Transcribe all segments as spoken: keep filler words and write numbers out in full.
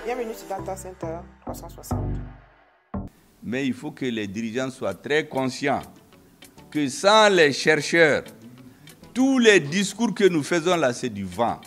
Bienvenue sur Data Center trois cent soixante. Mais il faut que les dirigeants soient très conscients que sans les chercheurs, tous les discours que nous faisons là, c'est du vent.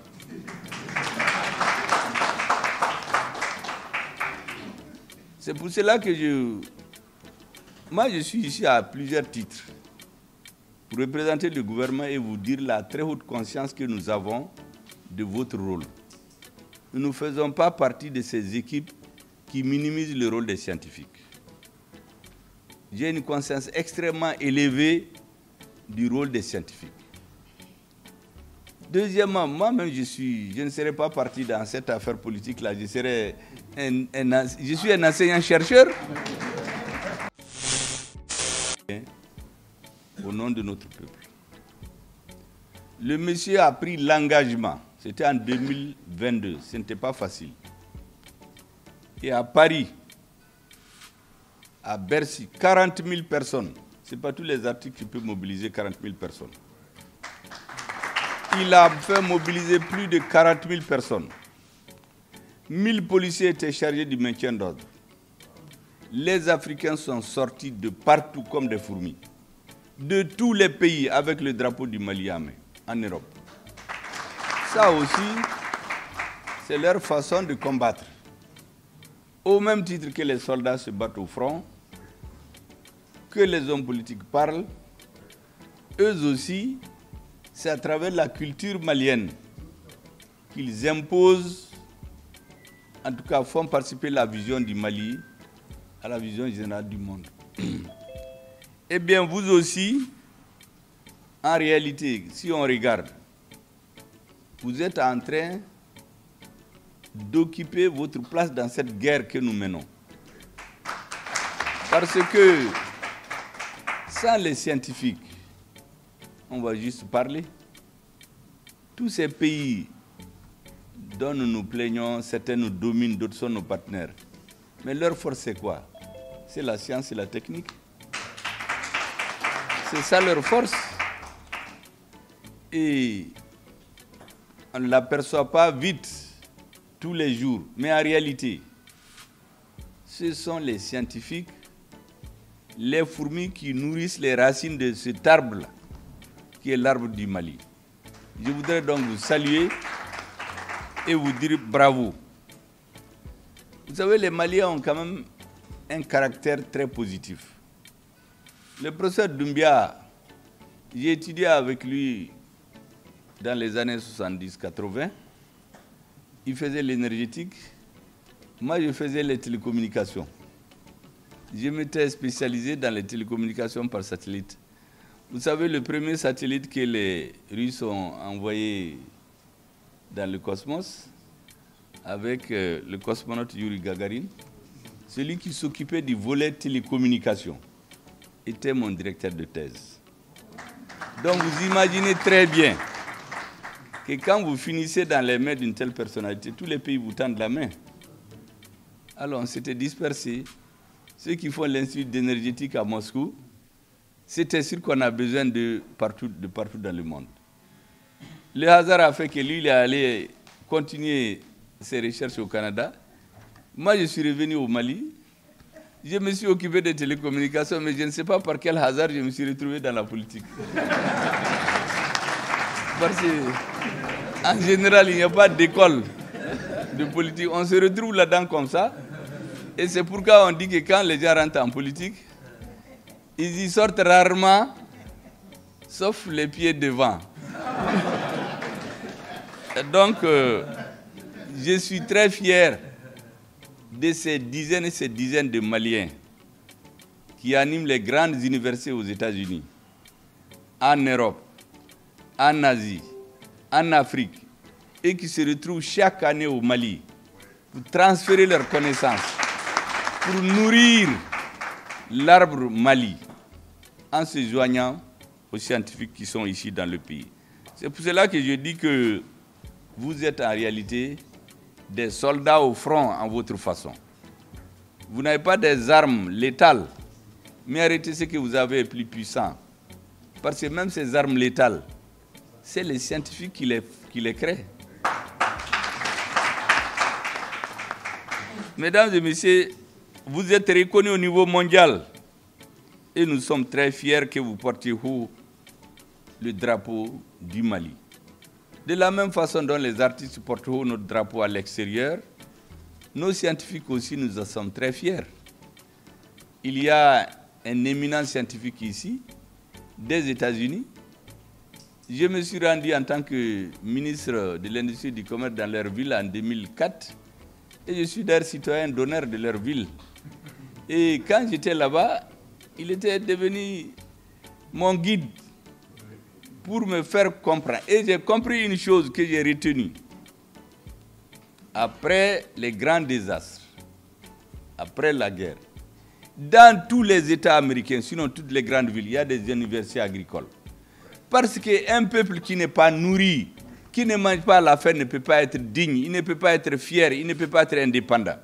C'est pour cela que je... Moi, je suis ici à plusieurs titres pour représenter le gouvernement et vous dire la très haute conscience que nous avons de votre rôle. Nous ne faisons pas partie de ces équipes qui minimisent le rôle des scientifiques. J'ai une conscience extrêmement élevée du rôle des scientifiques. Deuxièmement, moi-même, je, suis, je ne serai pas parti dans cette affaire politique-là. Je, serai un, un, je suis un enseignant-chercheur au nom de notre peuple. Le monsieur a pris l'engagement. C'était en deux mille vingt-deux, ce n'était pas facile. Et à Paris, à Bercy, quarante mille personnes. Ce n'est pas tous les articles qui peuvent mobiliser quarante mille personnes. Il a fait mobiliser plus de quarante mille personnes. mille policiers étaient chargés du maintien d'ordre. Les Africains sont sortis de partout comme des fourmis. De tous les pays avec le drapeau du Mali à main, en Europe. Ça aussi, c'est leur façon de combattre. Au même titre que les soldats se battent au front, que les hommes politiques parlent, eux aussi, c'est à travers la culture malienne qu'ils imposent, en tout cas font participer la vision du Mali à la vision générale du monde. Eh bien, vous aussi, en réalité, si on regarde, vous êtes en train d'occuper votre place dans cette guerre que nous menons. Parce que sans les scientifiques, on va juste parler. Tous ces pays dont nous nous plaignons, certains nous dominent, d'autres sont nos partenaires. Mais leur force, c'est quoi? C'est la science et la technique. C'est ça leur force. Et on ne l'aperçoit pas vite, tous les jours. Mais en réalité, ce sont les scientifiques, les fourmis qui nourrissent les racines de cet arbre-là, qui est l'arbre du Mali. Je voudrais donc vous saluer et vous dire bravo. Vous savez, les Maliens ont quand même un caractère très positif. Le professeur Doumbia, j'ai étudié avec lui dans les années soixante-dix quatre-vingt. Il faisait l'énergétique. Moi, je faisais les télécommunications. Je m'étais spécialisé dans les télécommunications par satellite. Vous savez, le premier satellite que les Russes ont envoyé dans le cosmos, avec euh, le cosmonaute Yuri Gagarin, celui qui s'occupait du volet télécommunications, était mon directeur de thèse. Donc vous imaginez très bien que quand vous finissez dans les mains d'une telle personnalité, tous les pays vous tendent la main. Alors on s'était dispersés. Ceux qui font l'institut d'énergétique à Moscou, c'était sûr qu'on a besoin de partout, de partout dans le monde. Le hasard a fait que lui, il est allé continuer ses recherches au Canada. Moi, je suis revenu au Mali. Je me suis occupé des télécommunications, mais je ne sais pas par quel hasard je me suis retrouvé dans la politique. Parce qu'en général, il n'y a pas d'école de politique. On se retrouve là-dedans comme ça. Et c'est pourquoi on dit que quand les gens rentrent en politique, ils y sortent rarement, sauf les pieds devant. Donc, euh, je suis très fier de ces dizaines et ces dizaines de Maliens qui animent les grandes universités aux États-Unis, en Europe, en Asie, en Afrique, et qui se retrouvent chaque année au Mali pour transférer leurs connaissances, pour nourrir l'arbre Mali, en se joignant aux scientifiques qui sont ici dans le pays. C'est pour cela que je dis que vous êtes en réalité des soldats au front en votre façon. Vous n'avez pas des armes létales, mais arrêtez ce que vous avez est plus puissant. Parce que même ces armes létales, c'est les scientifiques qui les, qui les créent. Mesdames et messieurs, vous êtes reconnus au niveau mondial et nous sommes très fiers que vous portiez haut le drapeau du Mali. De la même façon dont les artistes portent haut notre drapeau à l'extérieur, nos scientifiques aussi, nous en sommes très fiers. Il y a un éminent scientifique ici, des États-Unis. Je me suis rendu en tant que ministre de l'Industrie et du Commerce dans leur ville en deux mille quatre et je suis d'ailleurs citoyen d'honneur de leur ville. Et quand j'étais là-bas, il était devenu mon guide pour me faire comprendre. Et j'ai compris une chose que j'ai retenue. Après les grands désastres, après la guerre, dans tous les États américains, sinon toutes les grandes villes, il y a des universités agricoles. Parce qu'un peuple qui n'est pas nourri, qui ne mange pas à la faim, ne peut pas être digne, il ne peut pas être fier, il ne peut pas être indépendant.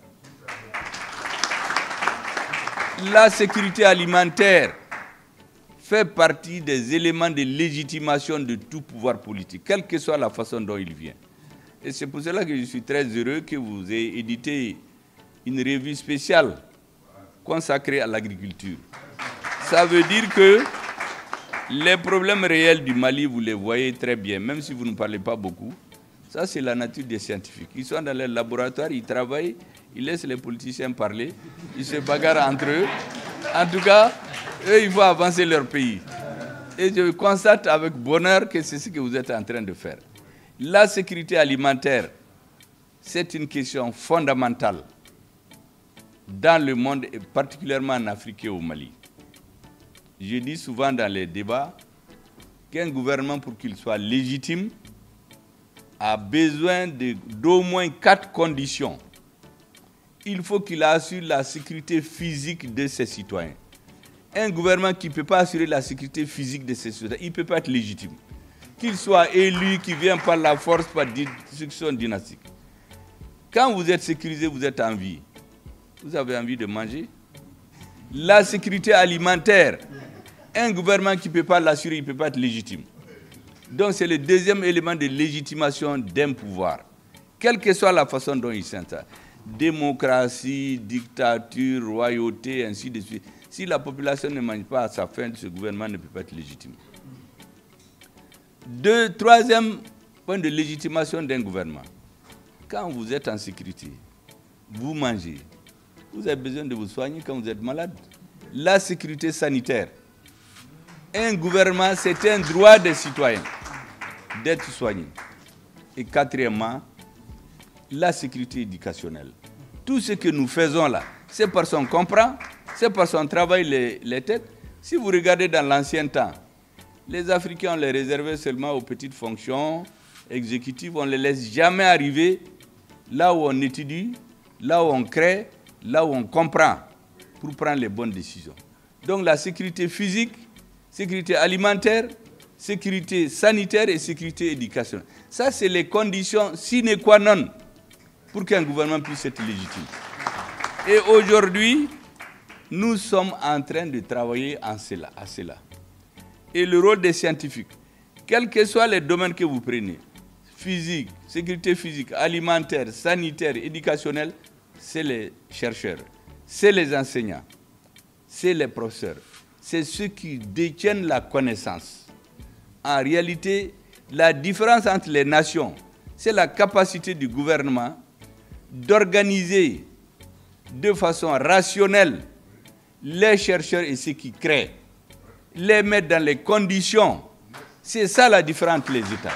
La sécurité alimentaire fait partie des éléments de légitimation de tout pouvoir politique, quelle que soit la façon dont il vient. Et c'est pour cela que je suis très heureux que vous ayez édité une revue spéciale consacrée à l'agriculture. Ça veut dire que les problèmes réels du Mali, vous les voyez très bien, même si vous ne parlez pas beaucoup. Ça, c'est la nature des scientifiques. Ils sont dans les laboratoires, ils travaillent, ils laissent les politiciens parler, ils se bagarrent entre eux. En tout cas, eux, ils vont avancer leur pays. Et je constate avec bonheur que c'est ce que vous êtes en train de faire. La sécurité alimentaire, c'est une question fondamentale dans le monde, et particulièrement en Afrique et au Mali. Je dis souvent dans les débats qu'un gouvernement, pour qu'il soit légitime, a besoin d'au moins quatre conditions. Il faut qu'il assure la sécurité physique de ses citoyens. Un gouvernement qui ne peut pas assurer la sécurité physique de ses citoyens, il ne peut pas être légitime. Qu'il soit élu, qu'il vienne par la force, par succession dynastique. Quand vous êtes sécurisé, vous êtes en vie. Vous avez envie de manger. La sécurité alimentaire, un gouvernement qui ne peut pas l'assurer, il ne peut pas être légitime. Donc c'est le deuxième élément de légitimation d'un pouvoir, quelle que soit la façon dont il s'installe. Démocratie, dictature, royauté, ainsi de suite. Si la population ne mange pas à sa faim, ce gouvernement ne peut pas être légitime. Deux, troisième point de légitimation d'un gouvernement. Quand vous êtes en sécurité, vous mangez, vous avez besoin de vous soigner quand vous êtes malade. La sécurité sanitaire. Un gouvernement, c'est un droit des citoyens d'être soigné. Et quatrièmement, la sécurité éducationnelle. Tout ce que nous faisons là, c'est parce qu'on comprend, c'est parce qu'on travaille les, les têtes. Si vous regardez dans l'ancien temps, les Africains, on les réservait seulement aux petites fonctions exécutives. On ne les laisse jamais arriver là où on étudie, là où on crée, là où on comprend pour prendre les bonnes décisions. Donc la sécurité physique, sécurité alimentaire, sécurité sanitaire et sécurité éducationnelle. Ça, c'est les conditions sine qua non pour qu'un gouvernement puisse être légitime. Et aujourd'hui, nous sommes en train de travailler en cela, à cela. Et le rôle des scientifiques, quels que soient les domaines que vous prenez, physique, sécurité physique, alimentaire, sanitaire, éducationnelle, c'est les chercheurs, c'est les enseignants, c'est les professeurs, c'est ceux qui détiennent la connaissance. En réalité, la différence entre les nations, c'est la capacité du gouvernement d'organiser de façon rationnelle les chercheurs et ceux qui créent, les mettre dans les conditions. C'est ça la différence entre les États.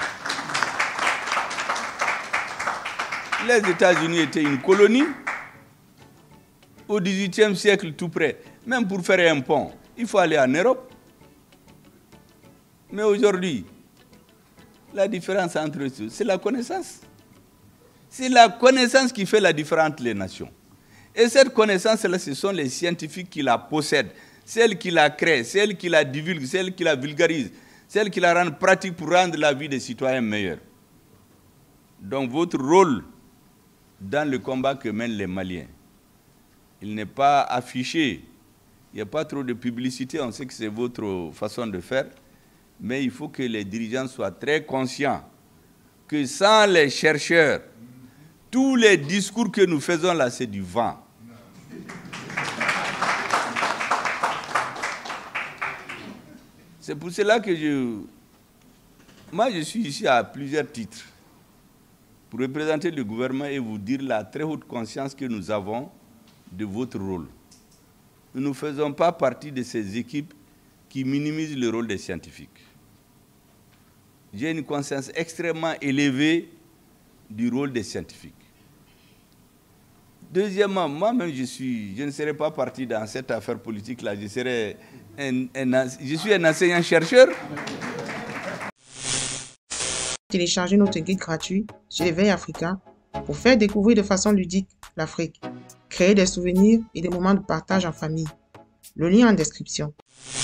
Les États-Unis étaient une colonie au dix-huitième siècle tout près. Même pour faire un pont, il faut aller en Europe. Mais aujourd'hui, la différence entre eux, c'est la connaissance. C'est la connaissance qui fait la différence entre les nations. Et cette connaissance-là, ce sont les scientifiques qui la possèdent, celles qui la créent, celles qui la divulguent, celles qui la vulgarisent, celles qui la rendent pratique pour rendre la vie des citoyens meilleure. Donc votre rôle dans le combat que mènent les Maliens, il n'est pas affiché, il n'y a pas trop de publicité, on sait que c'est votre façon de faire, mais il faut que les dirigeants soient très conscients que sans les chercheurs, Tous les discours que nous faisons là, c'est du vent. C'est pour cela que je... Moi, je suis ici à plusieurs titres pour représenter le gouvernement et vous dire la très haute conscience que nous avons de votre rôle. Nous ne faisons pas partie de ces équipes qui minimisent le rôle des scientifiques. J'ai une conscience extrêmement élevée du rôle des scientifiques. Deuxièmement, moi-même, je, suis, je ne serai pas parti dans cette affaire politique-là. Je, serai un, un, je suis un enseignant-chercheur. Téléchargez notre guide gratuit sur l'éveil africain pour faire découvrir de façon ludique l'Afrique, créer des souvenirs et des moments de partage en famille. Le lien en description.